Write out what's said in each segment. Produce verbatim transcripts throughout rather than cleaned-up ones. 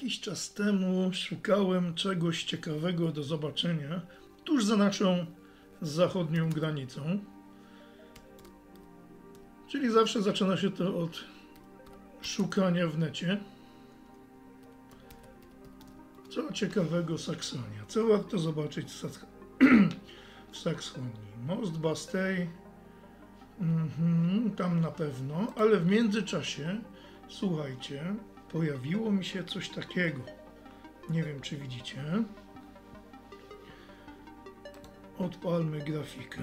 Jakiś czas temu szukałem czegoś ciekawego do zobaczenia tuż za naszą zachodnią granicą. Czyli zawsze zaczyna się to od szukania w necie. Co ciekawego Saksonia? Co warto zobaczyć w, Saks w Saksonii? Most Bastei, mhm, tam na pewno, ale w międzyczasie, słuchajcie, pojawiło mi się coś takiego. Nie wiem, czy widzicie. Odpalmy grafikę.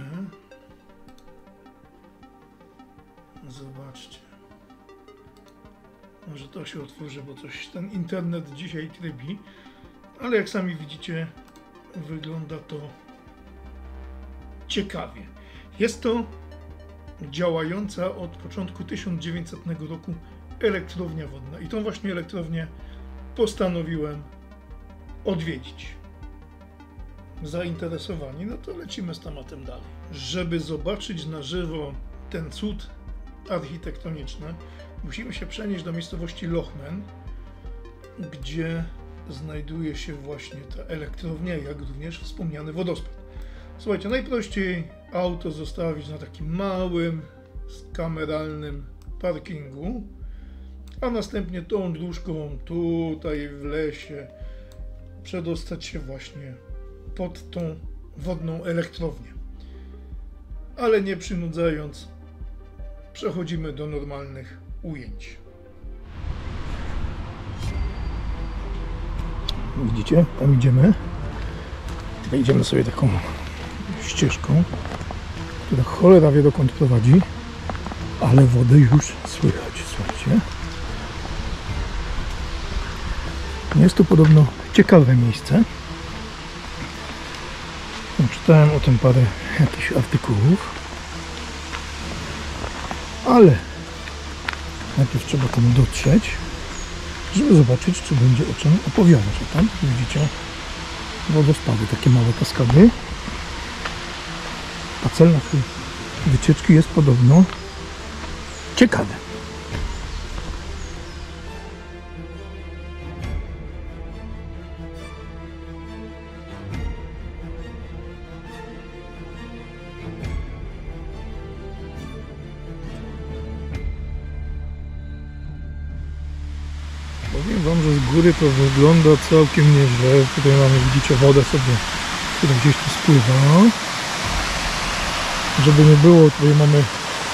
Zobaczcie. Może to się otworzy, bo coś ten internet dzisiaj trybi. Ale jak sami widzicie, wygląda to ciekawie. Jest to działająca od początku tysiąc dziewięćsetnego roku elektrownia wodna. I tą właśnie elektrownię postanowiłem odwiedzić. Zainteresowani? No to lecimy z tematem dalej. Żeby zobaczyć na żywo ten cud architektoniczny, musimy się przenieść do miejscowości Lochmen, gdzie znajduje się właśnie ta elektrownia, jak również wspomniany wodospad. Słuchajcie, najprościej auto zostawić na takim małym, kameralnym parkingu, a następnie tą dróżką tutaj w lesie przedostać się właśnie pod tą wodną elektrownię. Ale nie przynudzając, przechodzimy do normalnych ujęć. Widzicie? Tam idziemy. Idziemy sobie taką ścieżką, która cholera wie dokąd prowadzi, ale wodę już słychać, słuchajcie. Jest to podobno ciekawe miejsce. Czytałem o tym parę jakichś artykułów, ale najpierw trzeba tam dotrzeć, żeby zobaczyć, czy będzie o czym opowiadać. A tam widzicie wodospady, takie małe kaskady. A cel naszej wycieczki jest podobno ciekawy. Powiem wam, że z góry to wygląda całkiem nieźle. Tutaj mamy, widzicie, wodę sobie, która gdzieś tu spływa. Żeby nie było, tutaj mamy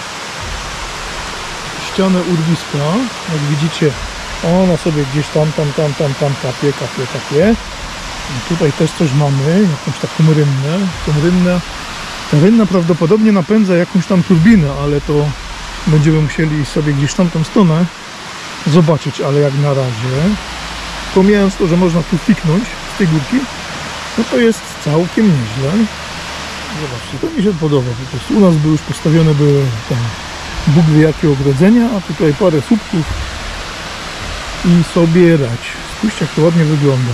ścianę urwiska. Jak widzicie, ona sobie gdzieś tam, tam, tam, tam, tam kapie, kapie, kapie. I tutaj też coś mamy, jakąś taką rynnę. Tą rynnę, ta rynna prawdopodobnie napędza jakąś tam turbinę, ale to będziemy musieli sobie gdzieś tam tą stronę zobaczyć, ale jak na razie, pomijając to, że można tu fiknąć z tej górki, no to jest całkiem nieźle. Zobaczcie, to mi się podoba. Po prostu u nas były już postawione były tam Bóg wie jakie ogrodzenia, a tutaj parę słupków i sobie rać. Spójrzcie, jak to ładnie wygląda.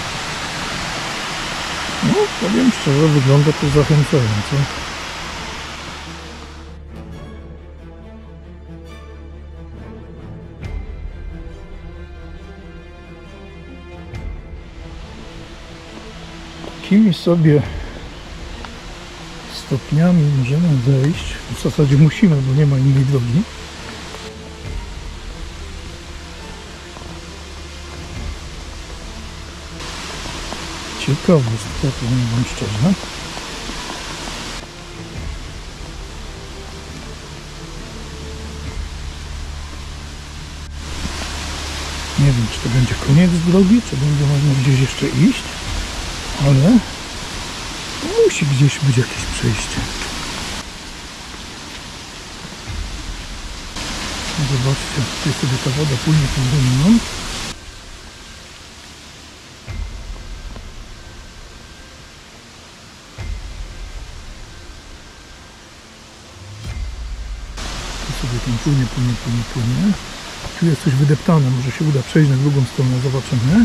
No, powiem szczerze, wygląda to zachęcająco. Takimi sobie stopniami możemy zejść. W zasadzie musimy, bo nie ma innej drogi. Ciekawostka, powiem wam szczerze. Nie wiem, czy to będzie koniec drogi, czy będzie można gdzieś jeszcze iść, ale musi gdzieś być jakieś przejście. Zobaczcie, tutaj sobie ta woda płynie tą rynną. Tu sobie tam płynie, płynie, płynie, płynie. Tu jest coś wydeptane, może się uda przejść na drugą stronę, zobaczymy.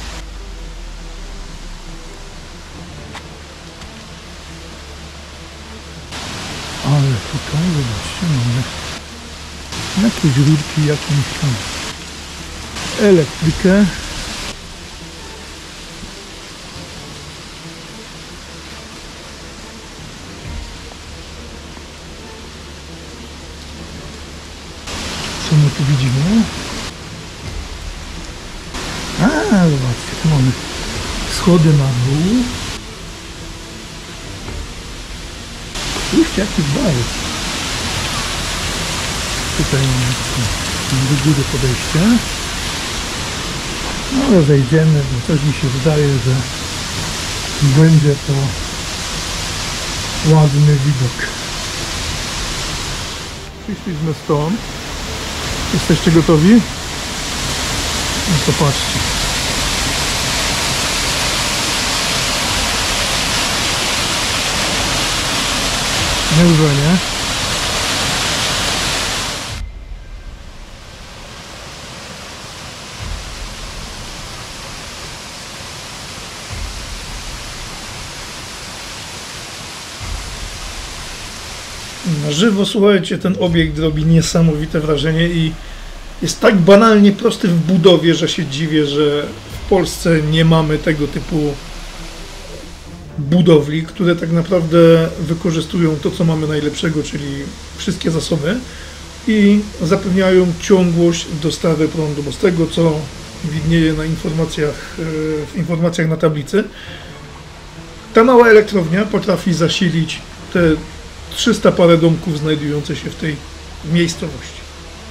Ale tutaj, zobaczcie, mamy jakieś rurki, jakąś tam elektrykę. tu widzimy? A, zobaczcie, tu mamy schody na dół. Spójrzcie, jaki bajek. Tutaj mamy do góry podejście. No ale wejdziemy, bo też mi się wydaje, że będzie to ładny widok. Przyszliśmy stąd. Jesteście gotowi? No to patrzcie. Nieźle, nie? Na żywo, słuchajcie, ten obiekt robi niesamowite wrażenie i jest tak banalnie prosty w budowie, że się dziwię, że w Polsce nie mamy tego typu budowli, które tak naprawdę wykorzystują to, co mamy najlepszego, czyli wszystkie zasoby i zapewniają ciągłość dostawy prądu, bo z tego, co widnieje na informacjach, w informacjach na tablicy, ta mała elektrownia potrafi zasilić te trzysta parę domków znajdujących się w tej miejscowości.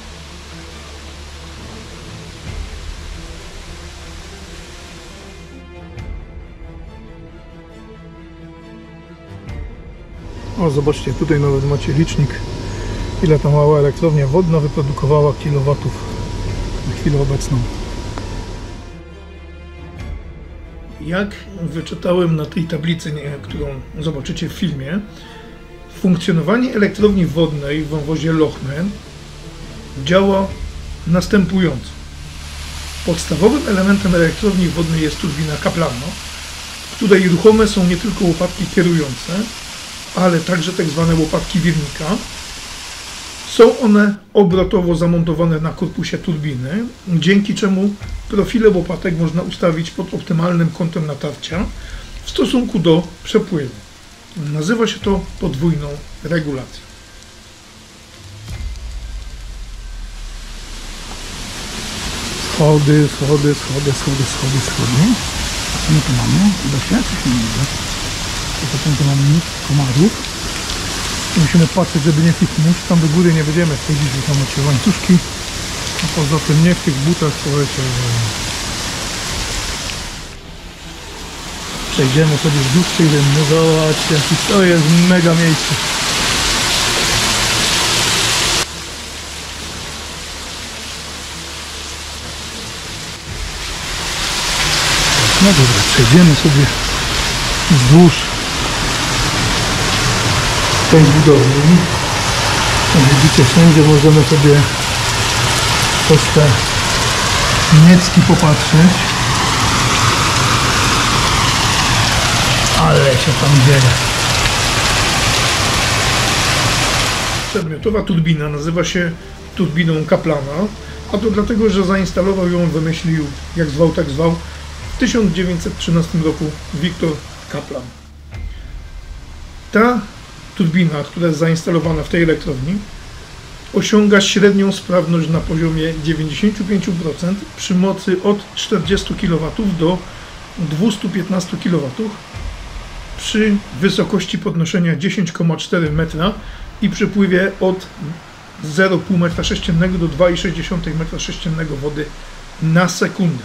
O, zobaczcie, tutaj nawet macie licznik, ile ta mała elektrownia wodna wyprodukowała kilowatów na chwilę obecną. Jak wyczytałem na tej tablicy, którą zobaczycie w filmie, funkcjonowanie elektrowni wodnej w wąwozie Lochnen działa następująco. Podstawowym elementem elektrowni wodnej jest turbina Kaplana, w której ruchome są nie tylko łopatki kierujące, ale także tak zwane łopatki wirnika. Są one obrotowo zamontowane na korpusie turbiny, dzięki czemu profile łopatek można ustawić pod optymalnym kątem natarcia w stosunku do przepływu. Nazywa się to podwójną regulacją. Schody, schody, schody, schody, schody, schody. A co my tu mamy? Uda się? Coś nie widzę. Potem tu mamy mnóstwo komarów. Musimy patrzeć, żeby nie kliknąć. Tam do góry nie będziemy wchodzić, bo tam macie łańcuszki. A poza tym nie w tych butach, słuchajcie. Przejdziemy sobie wzdłuż tej rynny. Zobaczcie, to jest mega miejsce. No dobra, przejdziemy sobie wzdłuż tej budowli. Jak widzicie, wszędzie możemy sobie przez te niecki popatrzeć. Ale się tam dzieje. Przedmiotowa turbina nazywa się turbiną Kaplana, a to dlatego, że zainstalował ją, wymyślił, jak zwał, tak zwał, w tysiąc dziewięćset trzynastym roku Victor Kaplan. Ta turbina, która jest zainstalowana w tej elektrowni, osiąga średnią sprawność na poziomie dziewięćdziesiąt pięć procent przy mocy od czterdziestu kilowatów do dwustu piętnastu kilowatów przy wysokości podnoszenia dziesięć przecinek cztery metra i przepływie od zero przecinek pięć metra sześciennego do dwa przecinek sześć metra sześciennego wody na sekundę.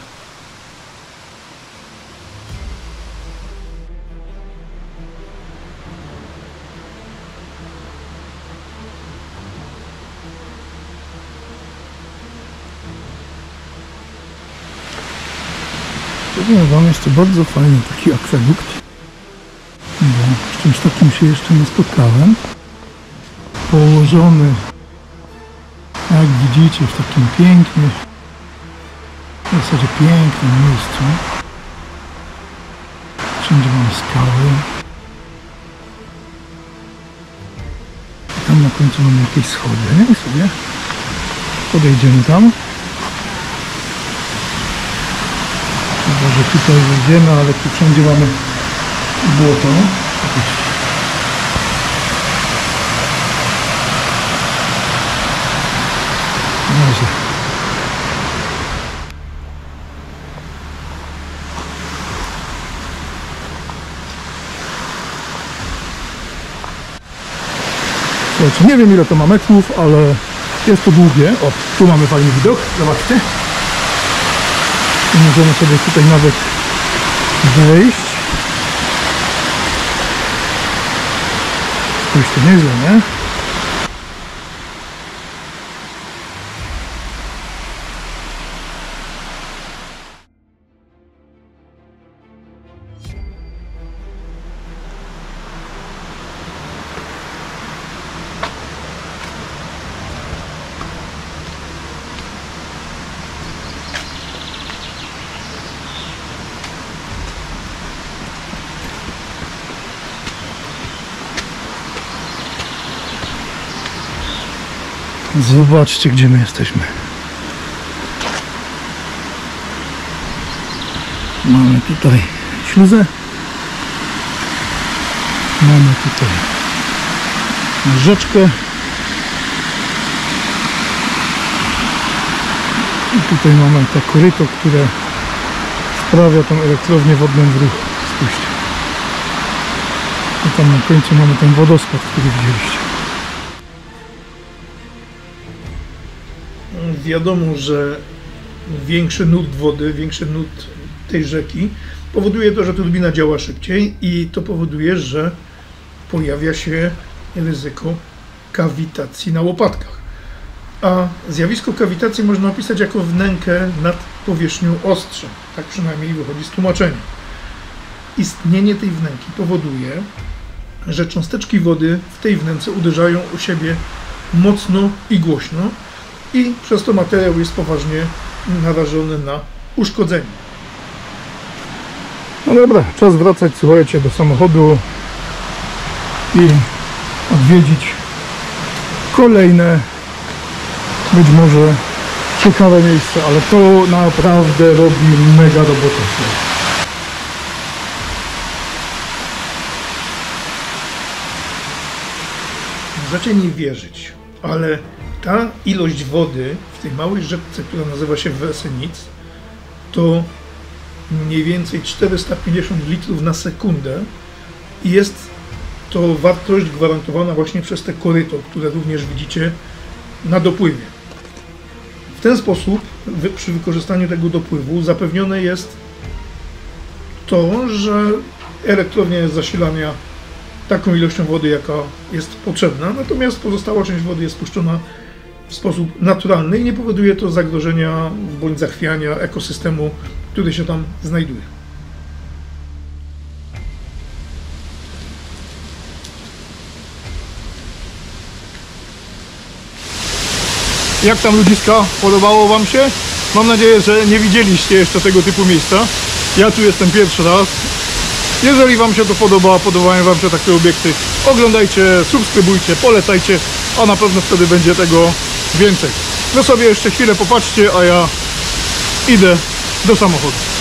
Powiem wam, jest to bardzo fajny taki akwedukt, bo z czymś takim się jeszcze nie spotkałem. Położony, jak widzicie, w takim pięknym, w zasadzie pięknym miejscu. Wszędzie mamy skały. I tam na końcu mamy jakieś schody. I sobie podejdziemy tam. Chyba, że tutaj wejdziemy, ale tu wszędzie mamy błoto. Na razie. Słuchajcie, nie wiem ile to ma metrów, ale jest to długie. O, tu mamy fajny widok, zobaczcie. I możemy sobie tutaj nawet wejść. Spójrzcie, nieźle, nie? Zobaczcie, gdzie my jesteśmy. Mamy tutaj śluzę. Mamy tutaj rzeczkę. I tutaj mamy to koryto, które wprawia tą elektrownię wodną w ruch. Spójrzcie. I tam na końcu mamy ten wodospad, który widzieliście. Wiadomo, że większy nurt wody, większy nurt tej rzeki powoduje to, że turbina działa szybciej i to powoduje, że pojawia się ryzyko kawitacji na łopatkach. A zjawisko kawitacji można opisać jako wnękę nad powierzchnią ostrzem. Tak przynajmniej wychodzi z tłumaczenia. Istnienie tej wnęki powoduje, że cząsteczki wody w tej wnęce uderzają o siebie mocno i głośno, i przez to materiał jest poważnie narażony na uszkodzenie. No dobra, czas wracać, słuchajcie, do samochodu i odwiedzić kolejne, być może ciekawe miejsce, ale to naprawdę robi mega robotę. Możecie nie wierzyć, ale ta ilość wody w tej małej rzece, która nazywa się Wesenic, to mniej więcej czterysta pięćdziesiąt litrów na sekundę i jest to wartość gwarantowana właśnie przez te koryto, które również widzicie na dopływie. W ten sposób przy wykorzystaniu tego dopływu zapewnione jest to, że elektrownia jest zasilana taką ilością wody, jaka jest potrzebna, natomiast pozostała część wody jest puszczona w sposób naturalny i nie powoduje to zagrożenia bądź zachwiania ekosystemu, który się tam znajduje. Jak tam, ludziska? Podobało Wam się? Mam nadzieję, że nie widzieliście jeszcze tego typu miejsca. Ja tu jestem pierwszy raz. Jeżeli Wam się to podoba, podobają Wam się takie obiekty, oglądajcie, subskrybujcie, polecajcie, a na pewno wtedy będzie tego więcej. Wy sobie jeszcze chwilę popatrzcie, a ja idę do samochodu.